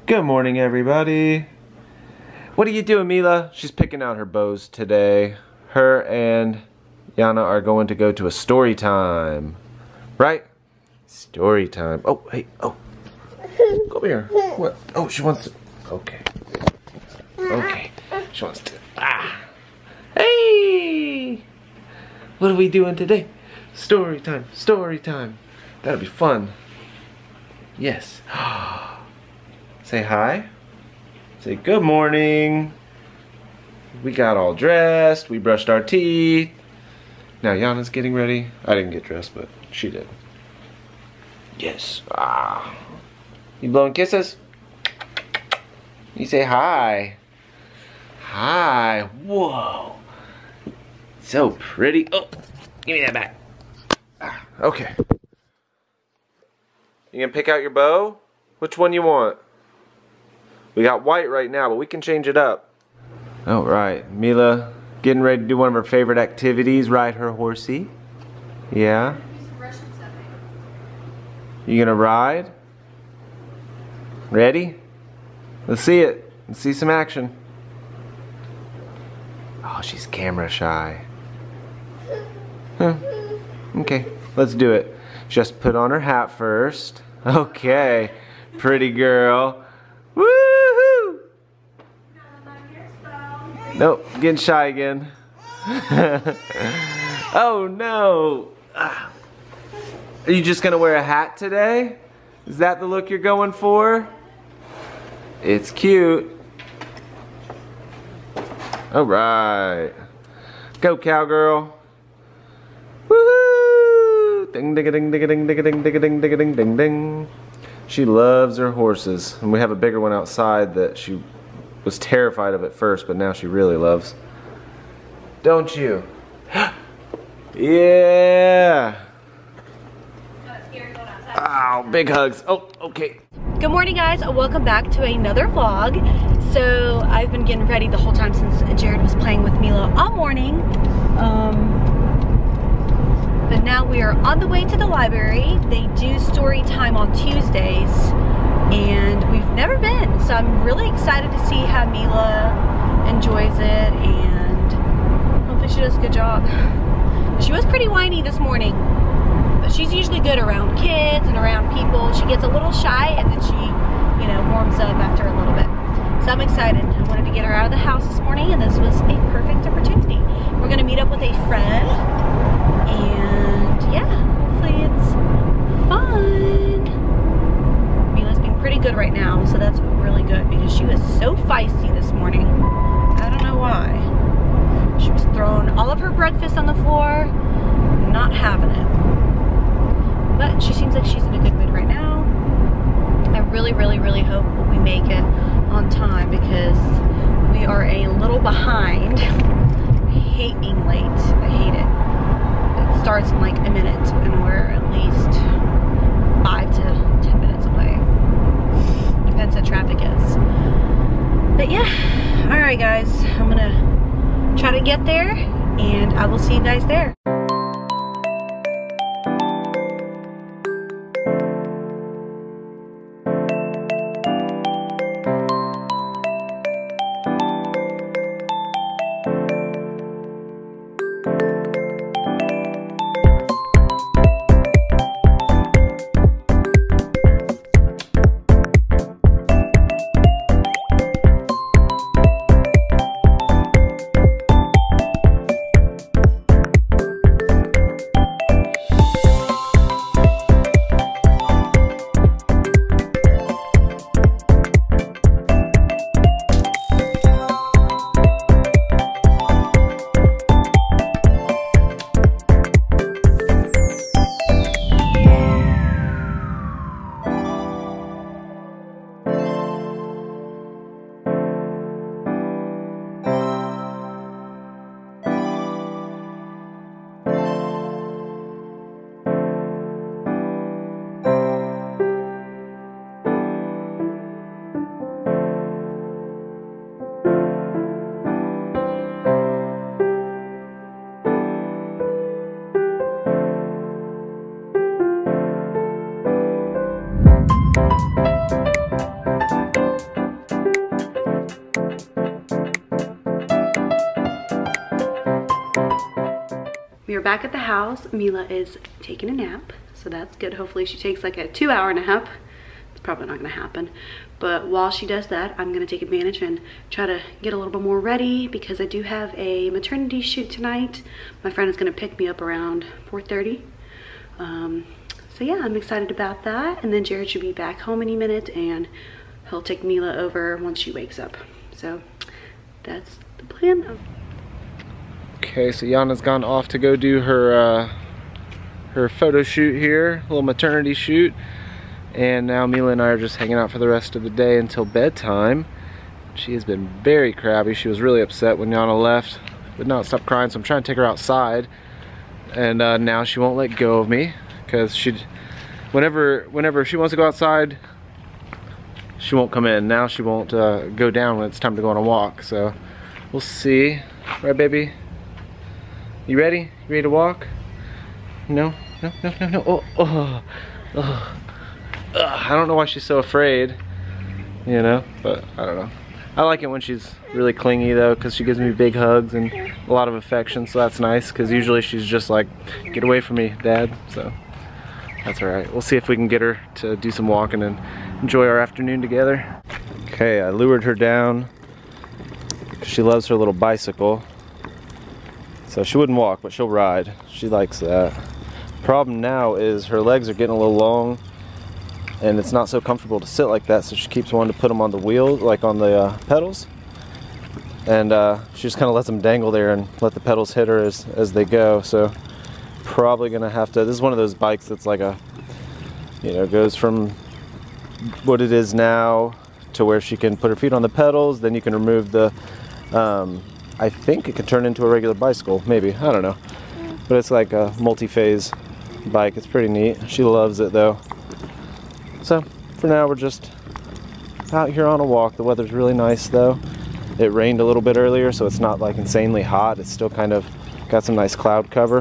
Good morning, everybody. What are you doing, Mila? She's picking out her bows today. Her and Yana are going to go to a story time. Right? Story time. Oh, hey, oh. Go over here. What? Oh, she wants to. Okay. Okay. She wants to. Ah. Hey! What are we doing today? Story time. Story time. That'll be fun. Yes. Say hi. Say good morning. We got all dressed. We brushed our teeth. Now Yana's getting ready. I didn't get dressed, but she did. Yes. Ah. You blowing kisses? You say hi. Hi. Whoa. So pretty. Oh, give me that back. Ah, okay. You gonna pick out your bow? Which one you want? We got white right now, but we can change it up. All right, Mila getting ready to do one of her favorite activities, ride her horsey. Yeah? You gonna ride? Ready? Let's see it. Let's see some action. Oh, she's camera shy. Huh. Okay, let's do it. Just put on her hat first. Okay, pretty girl. Woohoo! Nope, getting shy again. Oh no! Are you just gonna wear a hat today? Is that the look you're going for? It's cute. Alright. Go, cowgirl. Woohoo! Ding ding ding ding ding ding ding ding ding ding ding ding. She loves her horses, and we have a bigger one outside that she was terrified of at first, but now she really loves. Don't you? Yeah! Ow, big hugs. Oh, okay. Good morning, guys. Welcome back to another vlog. So I've been getting ready the whole time since Jared was playing with Mila all morning. But now we are on the way to the library. They do story time on Tuesdays, and we've never been. So I'm really excited to see how Mila enjoys it, and hopefully she does a good job. She was pretty whiny this morning, but she's usually good around kids and around people. She gets a little shy, and then she, you know, warms up after a little bit. So I'm excited. I wanted to get her out of the house this morning, and this was a perfect opportunity. We're gonna meet up with a friend, and yeah, hopefully it's fun. Mila's being pretty good right now, so that's really good because she was so feisty this morning. I don't know why. She was throwing all of her breakfast on the floor, not having it. But she seems like she's in a good mood right now. I really, really, really hope we make it on time because we are a little behind. I hate being late. I hate it. It starts in like a minute and we're at least 5 to 10 minutes away. Depends how traffic is. But yeah, alright guys, I'm gonna try to get there and I will see you guys there. we are back at the house. Mila is taking a nap, so that's good. Hopefully she takes like a 2-hour nap. It's probably not gonna happen. But while she does that, I'm gonna take advantage and try to get a little bit more ready because I do have a maternity shoot tonight. My friend is gonna pick me up around 4:30. So yeah, I'm excited about that. And then Jared should be back home any minute and he'll take Mila over once she wakes up. So that's the plan. Okay, so Yana's gone off to go do her her photo shoot here, a little maternity shoot. And now Mila and I are just hanging out for the rest of the day until bedtime. She has been very crabby. She was really upset when Yana left, would not stop crying, so I'm trying to take her outside. And now she won't let go of me, because whenever she wants to go outside, she won't come in. Now she won't go down when it's time to go on a walk, so we'll see. Right, baby? You ready? You ready to walk? No? No, no, no, no. Oh, oh, oh. I don't know why she's so afraid, you know, but I don't know. I like it when she's really clingy though, because she gives me big hugs and a lot of affection, so that's nice, because usually she's just like, get away from me, Dad, so that's alright. We'll see if we can get her to do some walking and enjoy our afternoon together. Okay, I lured her down because she loves her little bicycle. So she wouldn't walk, but she'll ride. She likes that. Problem now is her legs are getting a little long and it's not so comfortable to sit like that, so she keeps wanting to put them on the wheel, like on the pedals. And she just kind of lets them dangle there and let the pedals hit her as they go. So probably gonna have to, this is one of those bikes that's like a, you know, goes from what it is now to where she can put her feet on the pedals, then you can remove the, I think it can turn into a regular bicycle, maybe, I don't know. But it's like a multi-phase bike, it's pretty neat. She loves it though. So for now we're just out here on a walk. The weather's really nice though. It rained a little bit earlier, so it's not like insanely hot. It's still kind of got some nice cloud cover.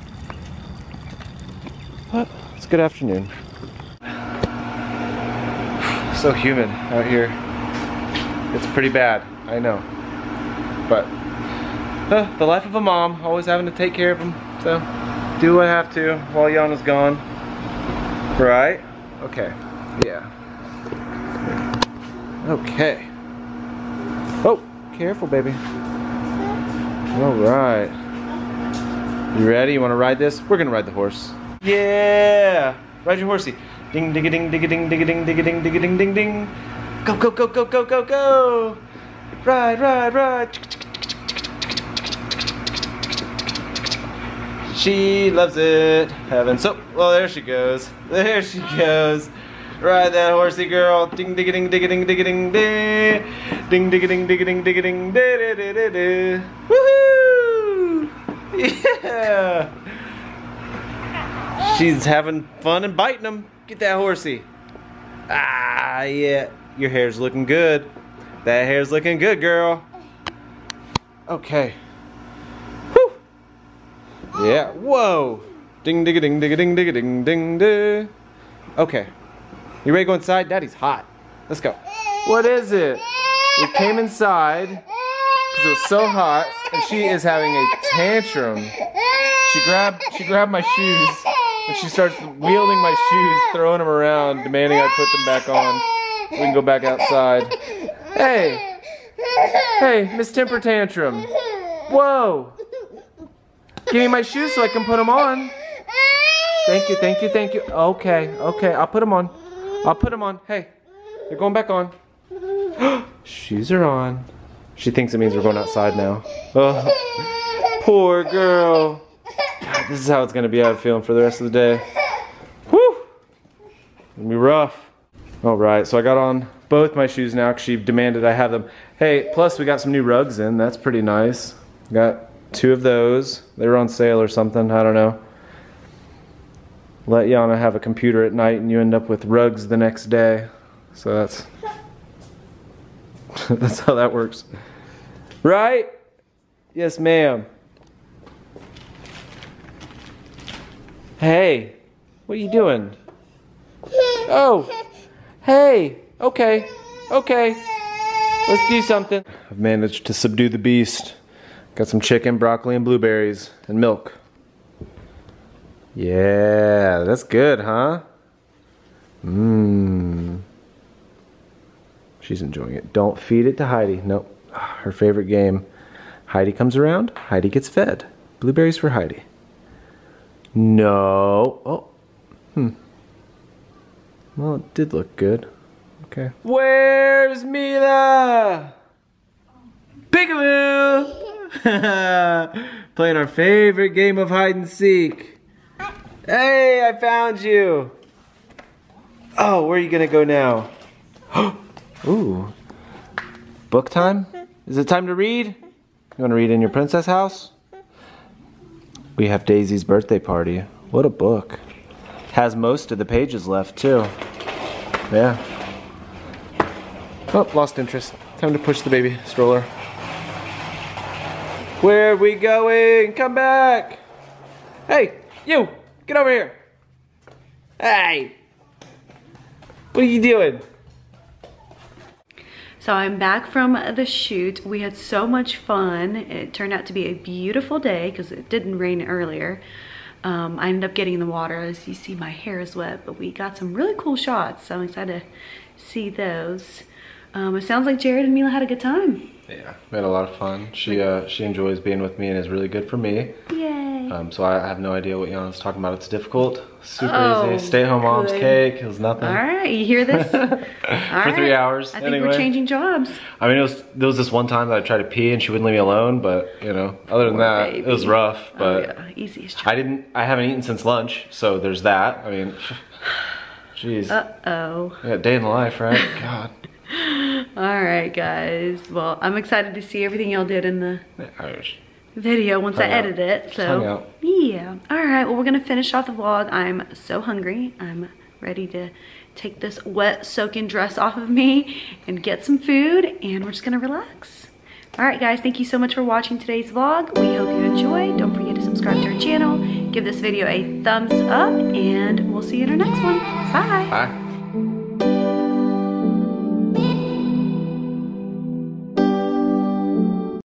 But it's a good afternoon. So humid out here. It's pretty bad, I know. But the life of a mom, always having to take care of them. So do what I have to while Yana's gone. Right? Okay. Yeah. Okay. Oh, careful, baby. All right. You ready? You want to ride this? We're gonna ride the horse. Yeah. Ride your horsey. Ding, ding, ding, ding, ding, ding, ding, ding, ding, ding, ding, ding, ding. Go, go, go, go, go, go, go. Ride, ride, ride. She loves it. Heaven. So, well, there she goes. There she goes. Ride that horsey, girl. Ding, ding, ding, ding, ding, ding, ding, ding. Ding, ding, ding, ding, ding, ding, ding, ding. Woohoo! Yeah. She's having fun and biting them. Get that horsey. Ah, yeah. Your hair's looking good. That hair's looking good, girl. Okay. Whew. Yeah. Whoa. Ding, ding, ding, ding, ding, ding, ding, ding, ding. Okay. You ready to go inside? Daddy's hot. Let's go. What is it? We came inside because it was so hot, and she is having a tantrum. She grabbed my shoes, and she starts wielding my shoes, throwing them around, demanding I put them back on so we can go back outside. Hey! Hey, Miss Temper Tantrum. Whoa! Give me my shoes so I can put them on. Thank you, thank you, thank you. Okay, okay, I'll put them on. I'll put them on. Hey, they're going back on. Shoes are on. She thinks it means we're going outside now. Oh, poor girl. God, this is how it's going to be, I have a feeling, for the rest of the day. Whew. It's going to be rough. Alright, so I got on both my shoes now because she demanded I have them. Hey, plus we got some new rugs in. That's pretty nice. Got 2 of those. They were on sale or something. I don't know. Let Yana have a computer at night and you end up with rugs the next day. So that's that's how that works. Right? Yes, ma'am. Hey, what are you doing? Oh, hey, okay, okay. Let's do something. I've managed to subdue the beast. Got some chicken, broccoli, and blueberries, and milk. Yeah, that's good, huh? Mmm. She's enjoying it. Don't feed it to Heidi. Nope. Her favorite game. Heidi comes around, Heidi gets fed. Blueberries for Heidi. No. Oh. Well, it did look good. Okay. Where's Mila? Peekaboo! Playing our favorite game of hide and seek. Hey, I found you. Oh, where are you gonna go now? Ooh. Book time? Is it time to read? You wanna read in your princess house? We have Daisy's birthday party. What a book. Has most of the pages left too. Yeah. Oh, lost interest. Time to push the baby stroller. Where are we going? Come back! Hey, you! Get over here! Hey! What are you doing? So I'm back from the shoot. We had so much fun. It turned out to be a beautiful day because it didn't rain earlier. I ended up getting in the water. As you see, my hair is wet, but we got some really cool shots, so I'm excited to see those. It sounds like Jared and Mila had a good time. Yeah, we had a lot of fun. She enjoys being with me and is really good for me. Yay. So I have no idea what Yana's talking about. It's difficult. Super easy. Stay-at-home mom's cake. It was nothing. All right, you hear this? For 3 hours. I think we're changing jobs. I mean, there was this one time that I tried to pee and she wouldn't leave me alone, but you know, other than that, baby. it was rough. But yeah, easiest job. I haven't eaten since lunch, so there's that. I mean, jeez. Uh-oh. Yeah, day in the life, right? God. All right, guys. Well, I'm excited to see everything y'all did in the video once I edit it. So yeah. All right. Well, we're gonna finish off the vlog. I'm so hungry. I'm ready to take this wet soaking dress off of me and get some food, and we're just gonna relax. All right, guys. Thank you so much for watching today's vlog. We hope you enjoyed. Don't forget to subscribe to our channel. Give this video a thumbs up, and we'll see you in our next one. Bye. Bye.